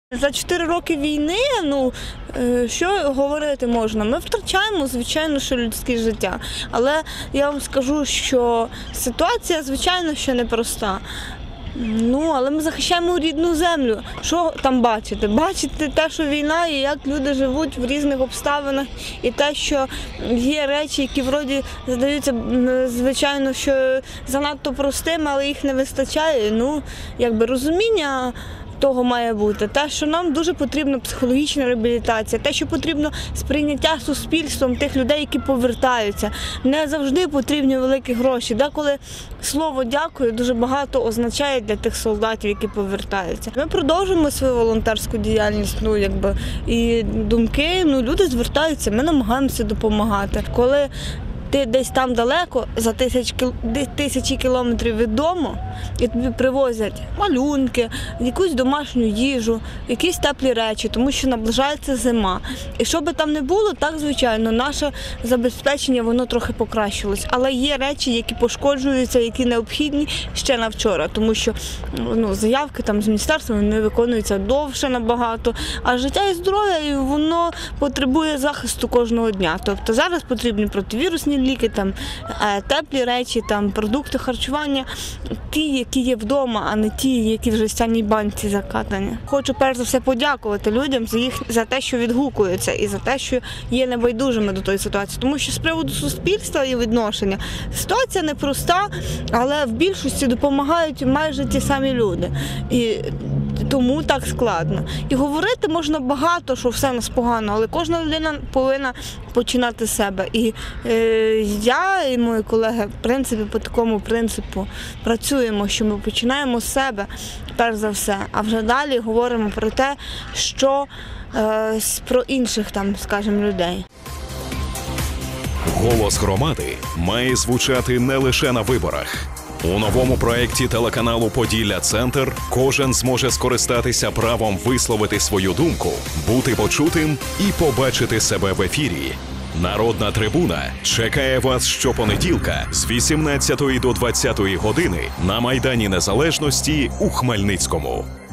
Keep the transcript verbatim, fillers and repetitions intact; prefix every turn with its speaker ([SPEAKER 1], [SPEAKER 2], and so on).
[SPEAKER 1] За чотири роки війни, ну, що говорити можна? Ми втрачаємо, звичайно, що людське життя. Але я вам скажу, що ситуація, звичайно, що непроста. Ну, але ми захищаємо рідну землю. Що там бачите? Бачите те, що війна і як люди живуть в різних обставинах, і те, що є речі, які вроді здаються, звичайно, що занадто простими, але їх не вистачає. Ну, якби розуміння того має бути. Те, що нам дуже потрібна психологічна реабілітація, те, що потрібно сприйняття суспільством тих людей, які повертаються. Не завжди потрібні великі гроші. Деколи слово «дякую» дуже багато означає для тих солдатів, які повертаються. Ми продовжуємо свою волонтерську діяльність, ну, якби, і думки, ну, люди звертаються, ми намагаємося допомагати. Коли ти десь там далеко, за тисяч, тисячі кілометрів від дому, і тобі привозять малюнки, якусь домашню їжу, якісь теплі речі, тому що наближається зима. І що би там не було, так, звичайно, наше забезпечення, воно трохи покращилось. Але є речі, які пошкоджуються, які необхідні ще на вчора, тому що ну, заявки там з міністерства не виконуються довше набагато, а життя і здоров'я, воно потребує захисту кожного дня. Тобто зараз потрібні противірусні ліки, там, теплі речі, там, продукти харчування, ті, які є вдома, а не ті, які в жестяній банці закатані. Хочу перш за все подякувати людям за їх, за те, що відгукуються, і за те, що є небайдужими до тої ситуації. Тому що з приводу суспільства і відношення ситуація непроста, але в більшості допомагають майже ті самі люди. І тому так складно. І говорити можна багато, що все в нас погано, але кожна людина повинна починати з себе. І е, я і мої колеги, в принципі, по такому принципу працюємо, що ми починаємо з себе, перш за все, а вже далі говоримо про те, що е, про інших, там, скажімо, людей.
[SPEAKER 2] Голос громади має звучати не лише на виборах. У новому проєкті телеканалу «Поділля-Центр» кожен зможе скористатися правом висловити свою думку, бути почутим і побачити себе в ефірі. Народна трибуна чекає вас щопонеділка з вісімнадцятої до двадцятої години на Майдані Незалежності у Хмельницькому.